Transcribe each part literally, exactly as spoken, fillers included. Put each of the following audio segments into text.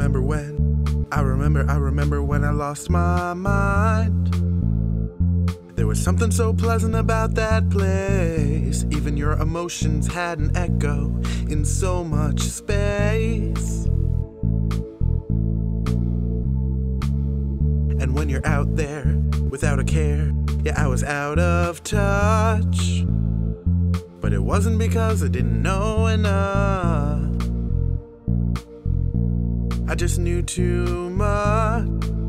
remember when, I remember, I remember when I lost my mind. There was something so pleasant about that place. Even your emotions had an echo in so much space. And when you're out there without a care, yeah, I was out of touch. But it wasn't because I didn't know enough. I just knew too much.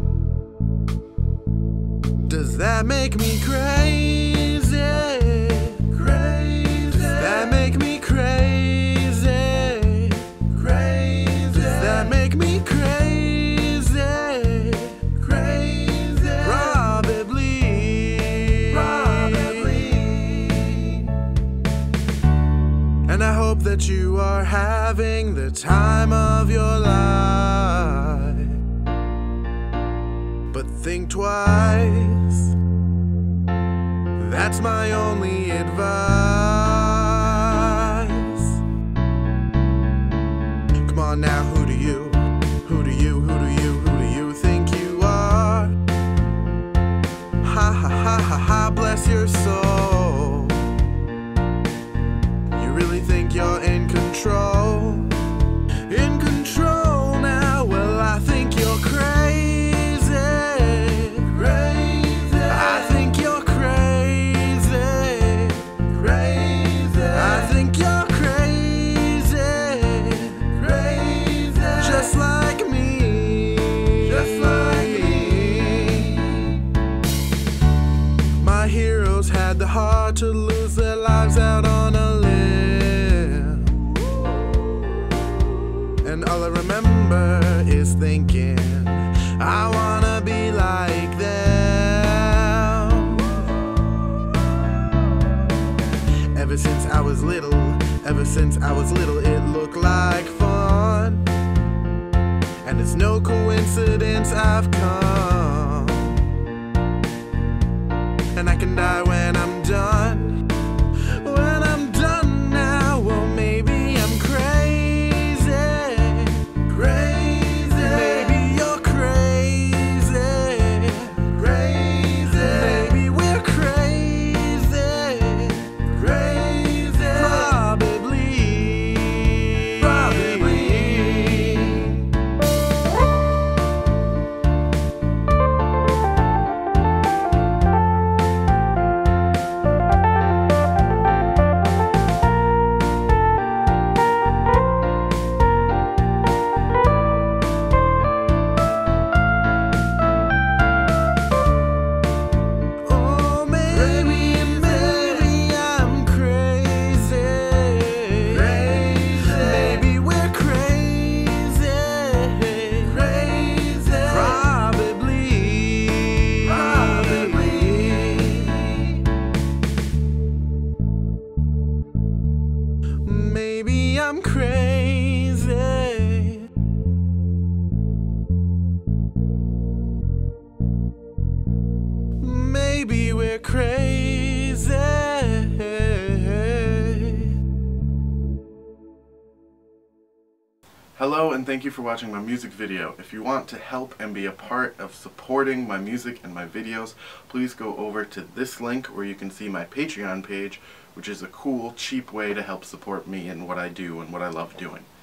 Does that make me crazy? Crazy. Does that make me crazy? Crazy. Does that make me crazy? Crazy. Probably. Probably. And I hope that you are having the time of your life. But think twice. That's my only advice. Come on now, who do you, who do you, who do you, who do you think you are? Ha ha ha ha ha, bless your soul. You really think you're in control? In control now? Well, I think you're crazy. Had the heart to lose their lives out on a limb. And all I remember is thinking, I wanna be like them. Ever since I was little, ever since I was little, it looked like fun. And it's no coincidence I've come. And I can die when I'm done. When I'm done now, well, maybe I'm crazy. Crazy. Maybe you're crazy. Crazy. Maybe we're crazy. Crazy. Probably. Probably. Maybe I'm crazy. Maybe we're crazy. Hello and thank you for watching my music video. If you want to help and be a part of supporting my music and my videos, please go over to this link where you can see my Patreon page, which is a cool, cheap way to help support me and what I do and what I love doing.